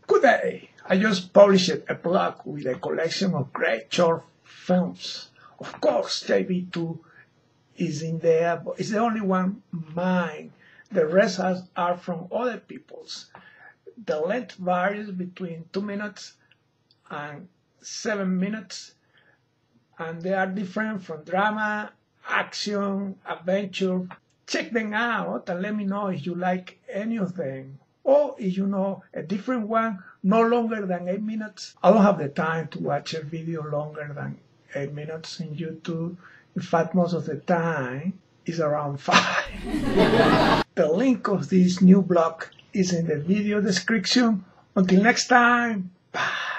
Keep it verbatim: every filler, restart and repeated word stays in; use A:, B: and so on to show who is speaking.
A: Good day! I just published a blog with a collection of great short films. Of course, J B two is in there, but it's the only one mine. The rest are from other people's. The length varies between two minutes and seven minutes, and they are different from drama, action, adventure. Check them out and let me know if you like any of them. Or if you know a different one, no longer than eight minutes. I don't have the time to watch a video longer than eight minutes in YouTube. In fact, most of the time, it's around five. The link of this new blog is in the video description. Until next time, bye.